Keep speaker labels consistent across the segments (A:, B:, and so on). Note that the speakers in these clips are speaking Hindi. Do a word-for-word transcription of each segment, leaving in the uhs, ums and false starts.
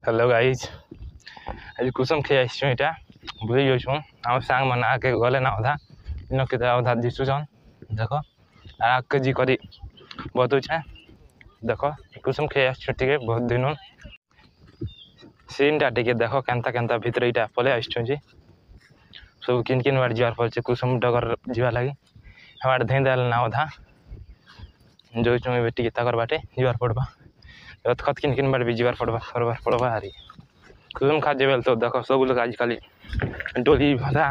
A: हेलो गाइज आज कुसुम खे आसचु इटा बुझे जाऊँ आम सांग मन आके गले ना अधा इन के अधा दिशुचन देख आग के जी करी बतुछे देख कुसुम खे आसचु टे बहुत दिन सीन टा टे देख केन्ता केन्ता भितर इटा पले आसचु जी सब किन किन बार जीवार पड़े कुसुम डगर जीवा लगी हमारे धे देल ना अधा जो टे तकर बाटे जीवार पड़वा खत किन किन बार भी जीवार पड़वा करवार पड़वा हारी कुसुम खा जेबेल तो देख सब लोग आजकल डोली भसा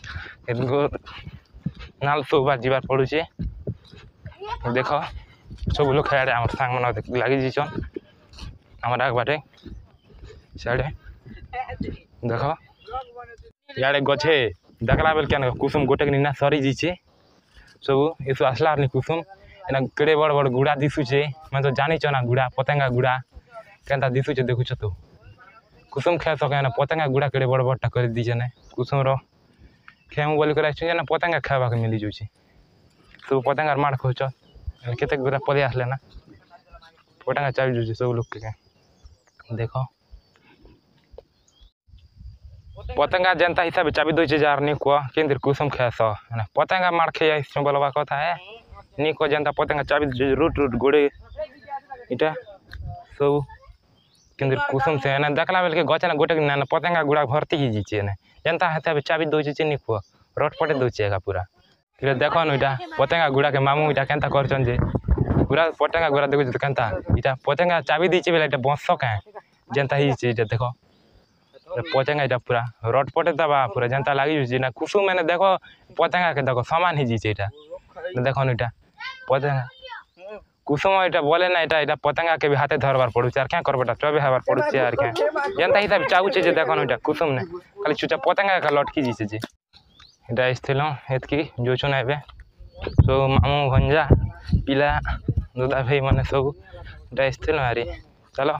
A: नाल सब बार जीवार पड़ुचे देख सब लोग खाए आम सांग मन लगी जीचन आम आग बाटे सियाड़े देख इे गछे देखला बेल क्या कुसुम गोटे निना सरी जीचे सब ये आसला कुसुम एना केड़े बड़ बड़ गुड़ा दिशुचे मैं तो जानी ना गुड़ा पतंगा गुड़ा केन्ता दिशुचे देखुच तो कुसुम खे सके ना पतंगा गुड़ा केड़े बड़ बड़टा कर दीचे ना कुसुम रो खेमु बोली कर ना पतंगा खावा के मिली जाऊँ सब पतंगार माड़ खोच केते गुड़ा पदे आसले ना पतंगा चाबी जाऊँ सब लोग के देख पतंगा जनता हिसाब चाबी दूचे जार नहीं कह कि कुसुम खेस पतंगा माड़ खे बोलवा कथा है नहीं को जनता पतंगा चाबी रूट रूट गोड़े इटा सब कि कुसुम से ना देखला बेल के गचे ना गोटे ना पतंगा गुड़ा भर्ती ही जीचे ना जनता हिसाब चाबी दूचे नहीं कह रट पटे दूचे पूरा देख न इटा पतंगा गुड़ा के मामू इटा केन्ता करछन जे पूरा पतंगा गुड़ा देखु तो केन्ता इटा पतंगा चाबी दीचे बेला इटा बंश क्या जनता ही इटा देख पतंगा इटा पूरा रट पटे दबा पूरा जनता लगी ना कुसुम मैंने देखो पतंगा के देखो सामान ही जीचे इटा देख न इटा पतंगा कुसुम इटा बोले ना इटा इटा पतंगा के भी हाथे धरबार पड़ू यार क्या करबा चबे हबार पड़ू यार क्या जनता हिसाब चाहूचे जे देख न इटा कुसुम ने खाली चुचा पतंगा का लटकी जीचे जे इटा आसथिल एतकी जोचु ना एबे सब मामू भंजा पिला दादा भाई माने सब इटा आसथिल हारी चलो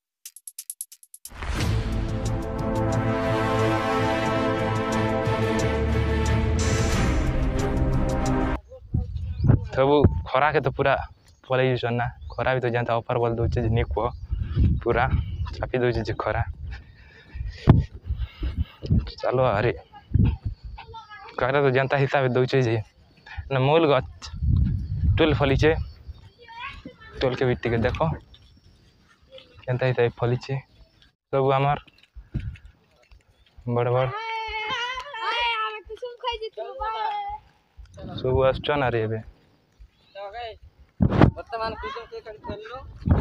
A: सब खरा के तो पूरा पलि ना खरा भी तो जनता ऑफर बोल दूचे नहीं कह पूरा चापी दूचे खरा चलो अरे खरा तो जनता हिसाब से दूचे जे ना मूल गच टोल फलीचे टोल के भित्ति के देख जनता हिसाब फलीचे सब आमर बड़ बड़ सब आसचन अरे एबे वर्तमान कुसुम के खेललो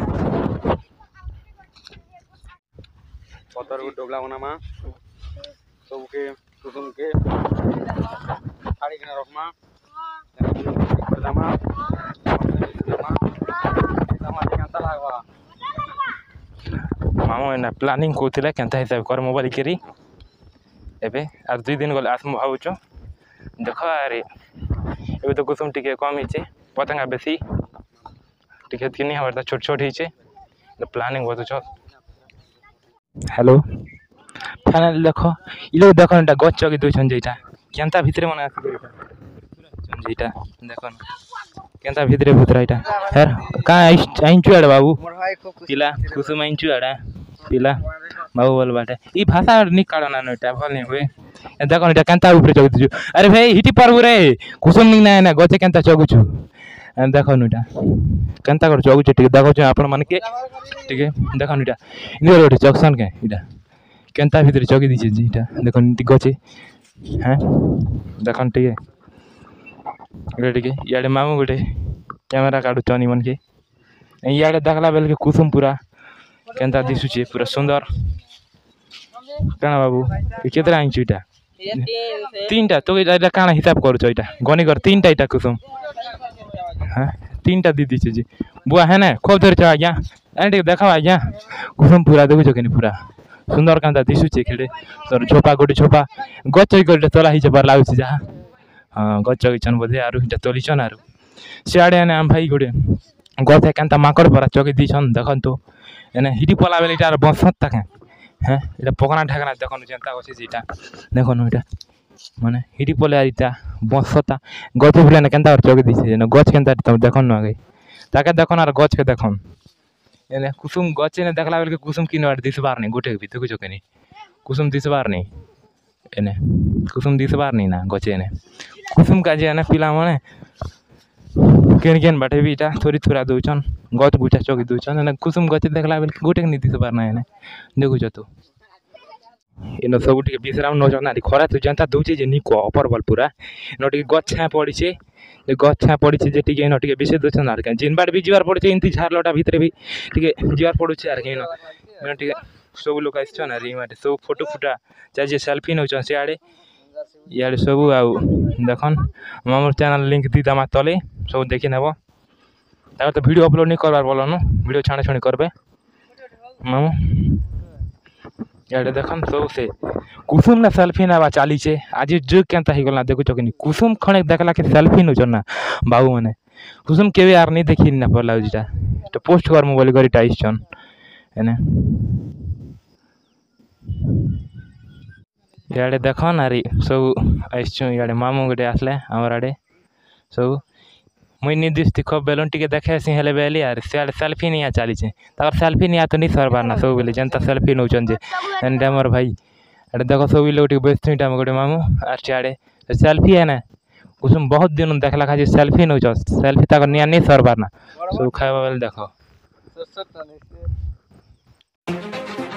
A: पतर को डोगला बना मा सब के कुसुम के खाड़ी के रखमा दमा दमा दमा केंता लागवा मामो एना प्लानिंग कोथिले केंता हिसाब कर मोबाइल केरी एबे आर दुई दिन गले आसम भावुचो देख अरे एबे तो कुसुम टिके कम हिचे पतंगा बेसी टिके कि नहीं हमारे छोट छोट ही प्लानिंग बहुत छ हेलो फाइनल देख ये देख ना गच चगी दून जेटा केन्ता भितर मन आटा देख केन्ता भितर भूतरा इटा यार कहाँ आइचु आड़े बाबू पिला कुसुम आइचु आड़ा पिला बाबू बोल बाटे ई भाषा निकाल ना इटा भल नहीं हुए देख ना केन्ता ऊपर चगी दीजु अरे भाई हिटी पारबु रे कुसुम नहीं ना ना गचे केन्ता चगुछु देख नुटा केन्ता कर चगुचे टिके देखो आपण मन के टिके देख नुटा इनर गोटे जंक्शन के इटा केन्ता भितर चगी दीचे जी इटा देख नी गचे हैं देख टिके इटा टिके इयाडे मामू गोटे कैमरा काढु चनी मन के इयाडे देखला बेल के कुसुम पूरा केन्ता दिसुचे पूरा सुंदर काना बाबू केतरा आइछु इटा तीन टा तो इटा काना हिसाब करू इटा गनी कर तीन टा इटा कुसुम हाँ तीन टा दीदी जी बुआ है ना खूब धर आज्ञा एंड देखा आज्ञा कुसुम पूरा देखुच कि पूरा सुंदर कांता दिशुचे खेड़े तर छोपा गोटे छोपा गच गोटे तोला ही बार लगुच जहाँ हाँ गच चन बोधे आरु तोलीचन आरु सियाड़े आम भाई गोटे गथे केन्ता माकड़ परा चौकी दीछन देखन तो एने हिटी पला बेले इटा बसत तक हाँ इटा पकना ढाकना देखन जनता गछे इटा देखन इटा माने हिटी पले इटा बसता गछ फुले ना केन्ता चौकी दीछे गछ केन्ता देखन न आगे ताके देखन आर गछ के देखन एने कुसुम गचे ने देखला बेल के कुसुम किन बार दिसबार नहीं गोटे भी देखुछ के नहीं कुसुम दिसबार नहीं एने कुसुम दिसबार नहीं ना गचे ने कुसुम का जे ना पिला माने केन केन बाटे भी इटा थोड़ी थोड़ा दउछन गच गुचा चौकी दउछन एने कुसुम गचे देखला बेल गोटे नहीं दिसबार ना एने देखुछ तू इन सब टिके विश्राम नौजन ना खरा तू जनता दउचे जे निको अपर बल पूरा न टिके गछ छा पड़ी छे जे गछ छा पड़ी छे जे टिके न टिके विशेष दउछन आर के जिन बार भी जीवार पड़ी छे इंती झार लोटा भीतर भी टिके जीवार पड़ु छे आर के न टिके सब लोग आइछन आर इमाटे सब फोटो फुटा चाहे जे सेल्फी नउछन से आड़े यार सब आउ देखन हमर चैनल लिंक दी दमा तले सब देखि नेबो तार तो वीडियो अपलोड नहीं करबार बोलन वीडियो छाणे छाणे करबे मामू यार देखन सब से कुसुम ना सेल्फी ना चाली छे आज जो केनता ही गला देखु चकनी कुसुम खणे देखला के सेल्फी न जना बाबू माने कुसुम केवे यार नहीं देखि ना पड़ला उजिटा तो पोस्ट कर मोबाइल करी टाइस छन एने याडे देखन आरी सब आइछ याडे मामू गडे आसले हमर आडे सब मुई निर्दिष्ट खब बेलन टिके देखे सी हेले बेली यार से सेल्फी नहीं आ चाली छे तार सेल्फी नहीं आ तो नहीं सरबार ना सब बेले जनता सेल्फी नउचन जे एंड हमर भाई अरे देखो सब लोग टिके बेस्ती टाइम गडे मामू आर चाडे सेल्फी है ना कुसुम बहुत दिन देखला खा जे सेल्फी नउच सेल्फी ताक निया नहीं सरबार ना सब खाए बेले देखो